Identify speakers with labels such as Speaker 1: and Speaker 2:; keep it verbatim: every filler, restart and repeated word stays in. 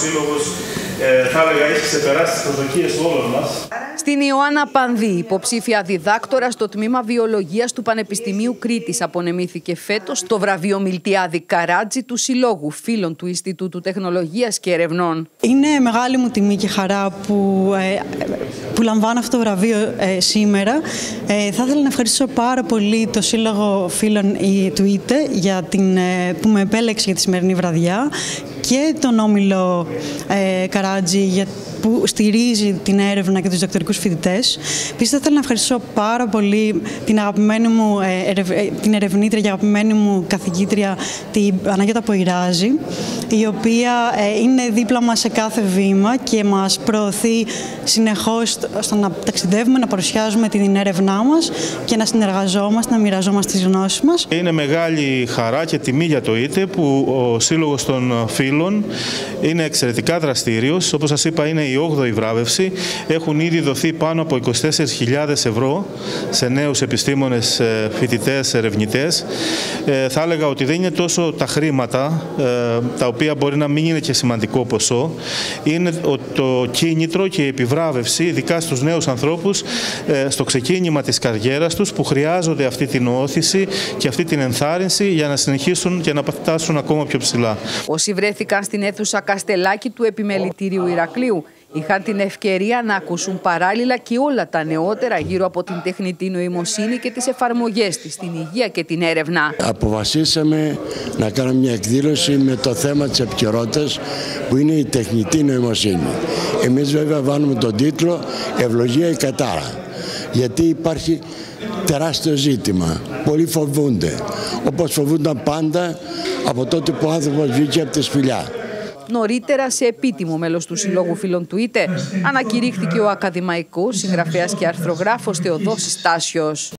Speaker 1: σύλλογος, ε, θα έλεγα, έχει ξεπεράσει τις προσδοκίες όλων μας.
Speaker 2: Στην Ιωάννα Πανδή, υποψήφια διδάκτορα στο τμήμα Βιολογίας του Πανεπιστημίου Κρήτης, απονεμήθηκε φέτος το βραβείο Μιλτιάδη Καράτζη του Συλλόγου Φίλων του Ινστιτούτου Τεχνολογίας και Ερευνών.
Speaker 3: Είναι μεγάλη μου τιμή και χαρά που, ε, που λαμβάνω αυτό το βραβείο ε, σήμερα. Ε, θα ήθελα να ευχαριστήσω πάρα πολύ το Σύλλογο Φίλων του ΙΤΕ για την, ε, που με επέλεξε για τη σημερινή βραδιά και τον Όμιλο ε, Καράτζη για που στηρίζει την έρευνα και τους διδακτορικούς φοιτητές. Επίσης, θα ήθελα να ευχαριστήσω πάρα πολύ την αγαπημένη μου ερευ... την ερευνήτρια και αγαπημένη μου καθηγήτρια, την Παναγιώτα Ποηράζη, η οποία είναι δίπλα μας σε κάθε βήμα και μας προωθεί συνεχώς στο να ταξιδεύουμε, να παρουσιάζουμε την έρευνά μας και να συνεργαζόμαστε, να μοιραζόμαστε τις γνώσεις μας.
Speaker 1: Είναι μεγάλη χαρά και τιμή για το ΙΤΕ που ο Σύλλογος των Φίλων είναι εξαιρετικά δραστήριος. Όπως σας είπα, είναι η όγδοη βράβευση. Έχουν ήδη δοθεί πάνω από είκοσι τέσσερις χιλιάδες ευρώ σε νέους επιστήμονες, φοιτητές, ερευνητές. Ε, θα έλεγα ότι δεν είναι τόσο τα χρήματα, ε, τα οποία μπορεί να μην είναι και σημαντικό ποσό. Είναι το κίνητρο και η επιβράβευση, ειδικά στους νέους ανθρώπους, ε, στο ξεκίνημα της καριέρας τους, που χρειάζονται αυτή την όθηση και αυτή την ενθάρρυνση για να συνεχίσουν και να φτάσουν ακόμα πιο ψηλά.
Speaker 2: Όσοι βρέθηκαν στην αίθουσα Καστελάκη του Επιμελητηρίου Ηρακλείου είχαν την ευκαιρία να ακούσουν παράλληλα και όλα τα νεότερα γύρω από την τεχνητή νοημοσύνη και τις εφαρμογές της στην υγεία και την έρευνα.
Speaker 4: Αποφασίσαμε να κάνουμε μια εκδήλωση με το θέμα της επικαιρότητας, που είναι η τεχνητή νοημοσύνη. Εμείς βέβαια βάλουμε τον τίτλο «Ευλογία ή κατάρα», γιατί υπάρχει τεράστιο ζήτημα. Πολλοί φοβούνται, όπως φοβούνταν πάντα από τότε που ο άνθρωπος βγήκε από τη σπηλιά.
Speaker 2: Νωρίτερα, σε επίτιμο μέλος του Συλλόγου Φίλων του ΙΤΕ, ανακηρύχθηκε ο ακαδημαϊκός συγγραφέας και αρθρογράφος Θεοδόσης Τάσιος.